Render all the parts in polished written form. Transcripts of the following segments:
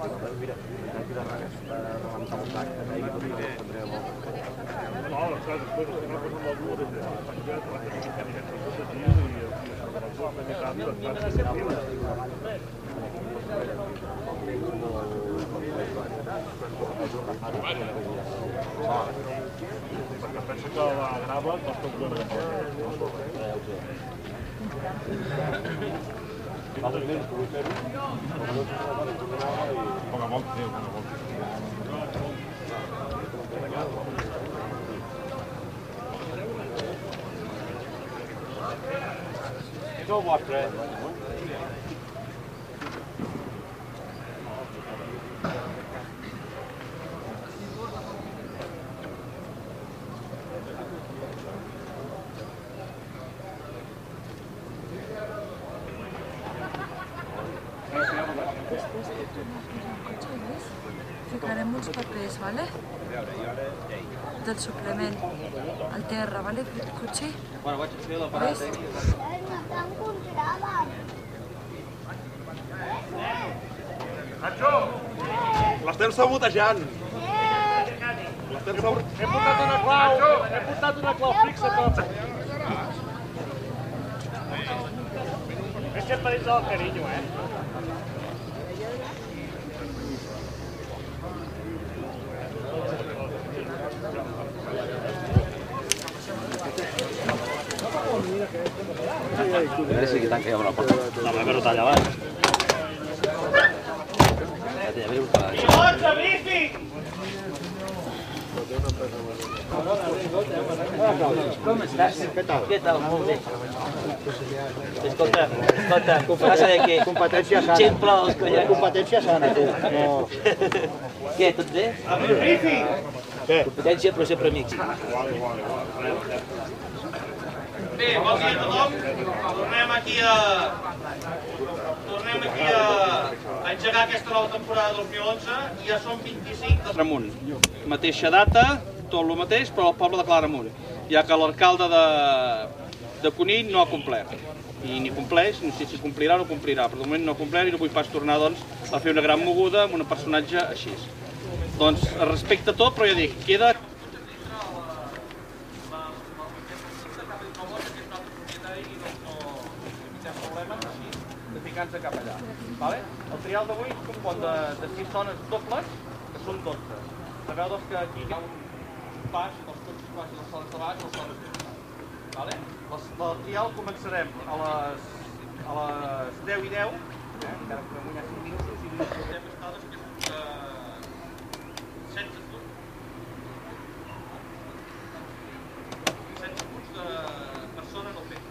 Perquè pensa que la grava costa un euro. Poc a poc, sí, poc a poc. És el vostre, Ficarem uns papers, vale? Del suplement al terra, vale? Cotxer? Bueno, vaig fer la parada tècnica. Nacho! L'estem sabotejant! He portat una clau fixa per... És que et pareix del carinyo, A veure si tanca ja amb la porta. No, però talla abans. Pilota, bici! Com estàs? Què tal? Molt bé. Escolta, passa de què? Competència sana. Ximple els collons. Competència sana, tu. Què, tot bé? Bici! Competència, però sempre amics. Bé, bon dia a tothom. Tornem aquí a engegar aquesta nova temporada 2011 i ja són 25 de Claramunt. Mateixa data, tot el mateix, però el poble de Claramunt, ja que l'alcalde de Conill no ha complert. I ni compleix, no sé si complirà o no complirà, però de moment no ha complert i no vull pas tornar a fer una gran moguda amb un personatge així. Doncs respecte a tot, però ja dic, queda... de cap allà. El trial d'avui es compon de 6 zones dobles, que són 12. Sabeu que aquí hi ha un pas, els cotxes baix i les sales de baix, les zones dobles. El trial començarem a les 10 i 10, encara podem guanyar 5 minuts, i podem estar després 16 punts. 16 punts de persona no feta.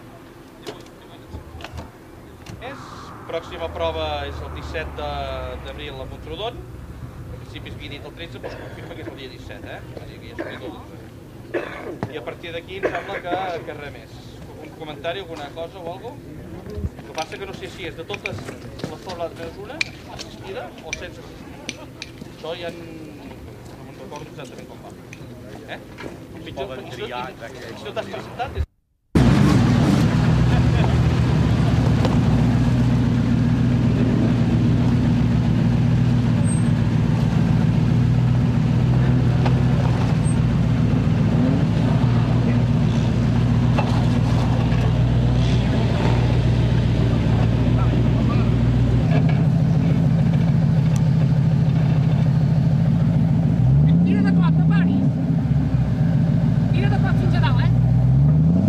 Pròxima prova és el 17 d'abril a Montrodon. En principi es havia dit el 13, però es confirma que és el dia 17, I a partir d'aquí em sembla que res més. Un comentari, alguna cosa o alguna cosa? El que passa que no sé si és de totes les celebrades més una, assistida o sense assistida. Això ja no me'n recordo exactament com va. Pitjor, si no t'has presentat... Mira de cop fins a dalt,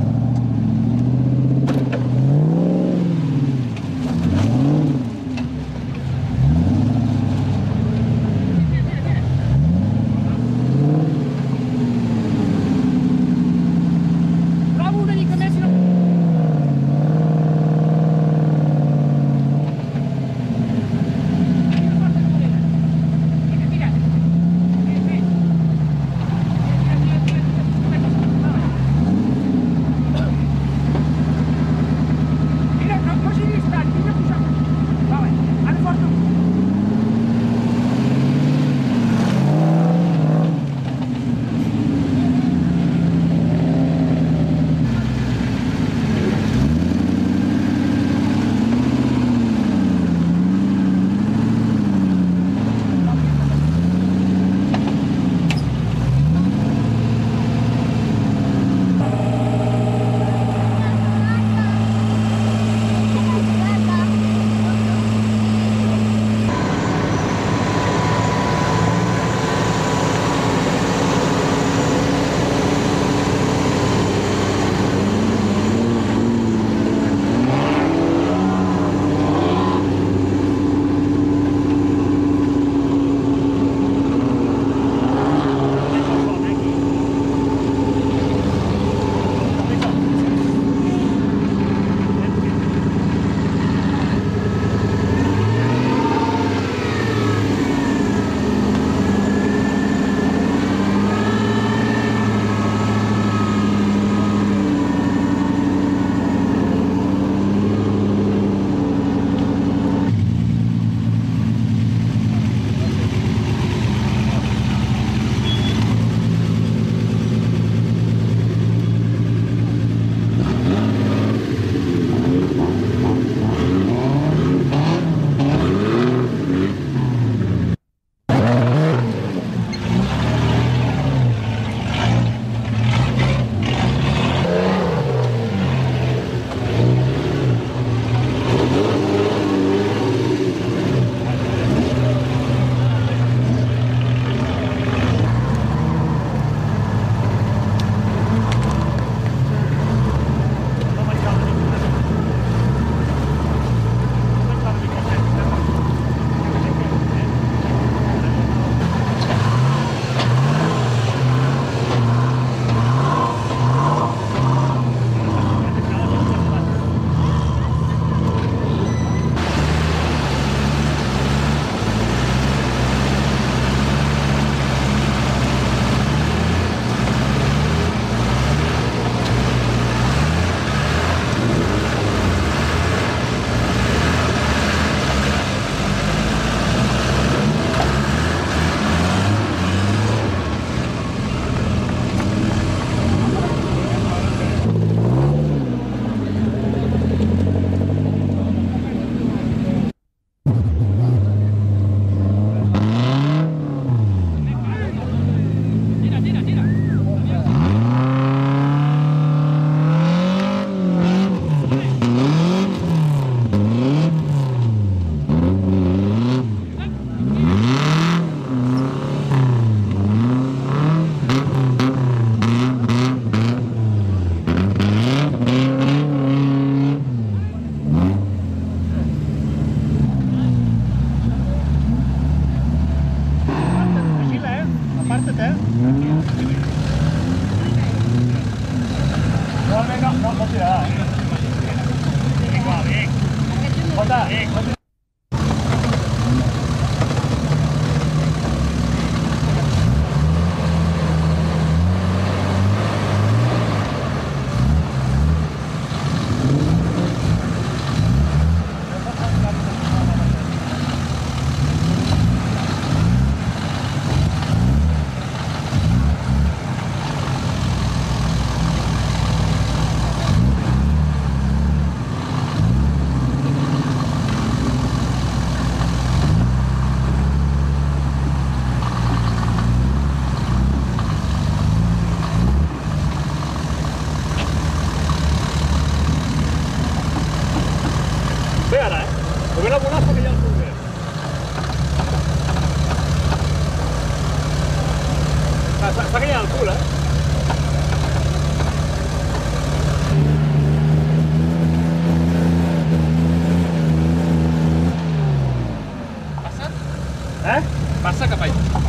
Passa cap allà.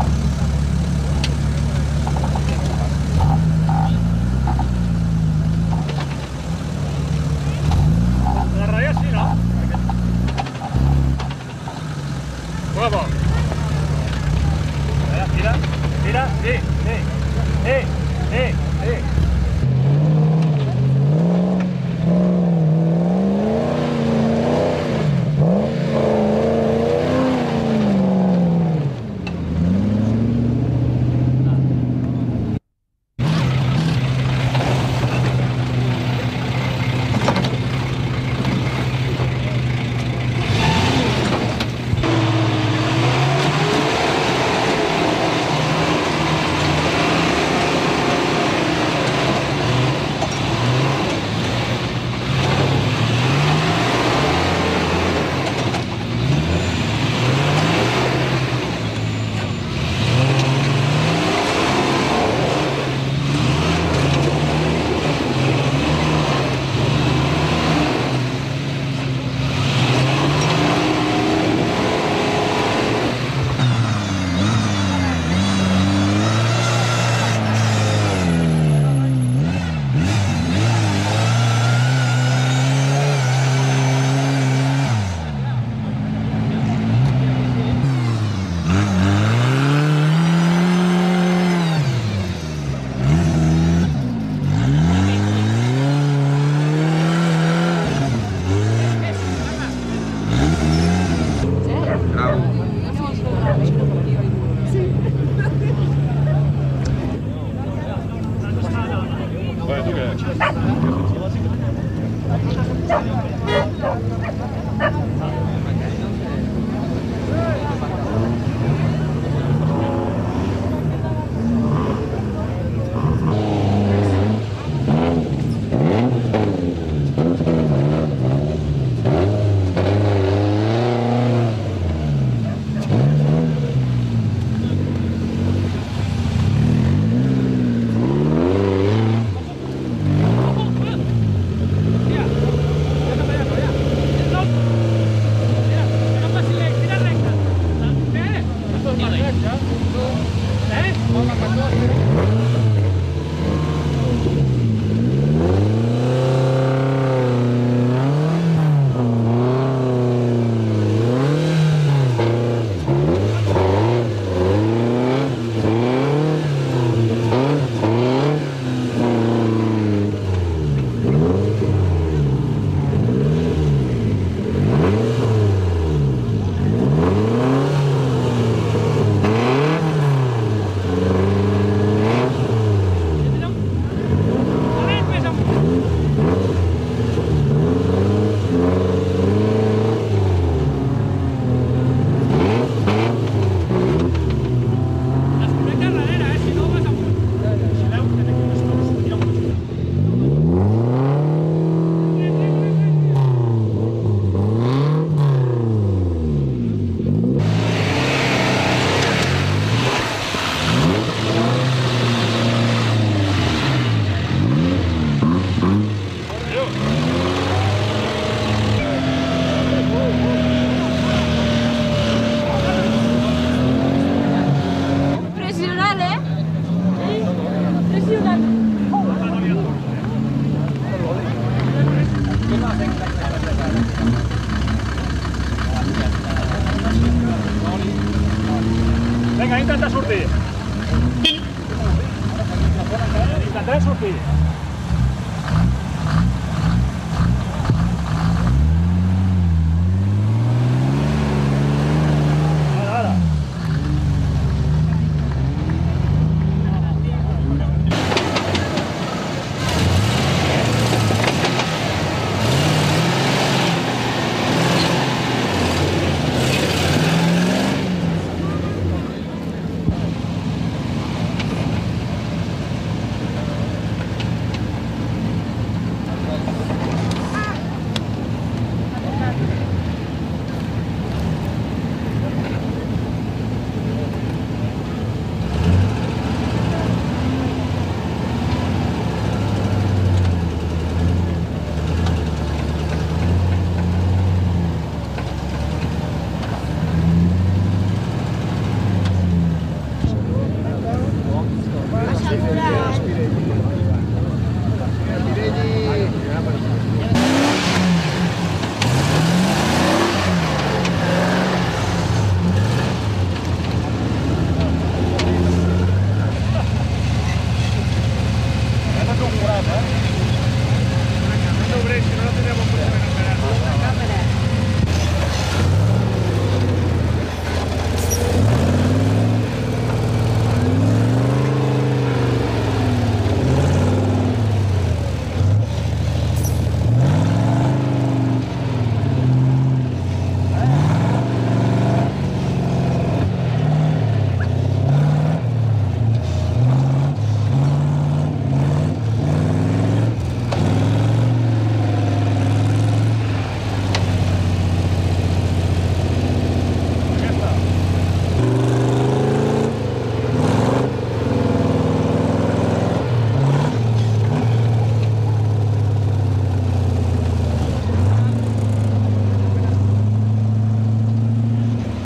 Darrere sí, no? Huevo. Tira, tira, sí, sí. Vinga, intenta sortir. Intentarem sortir.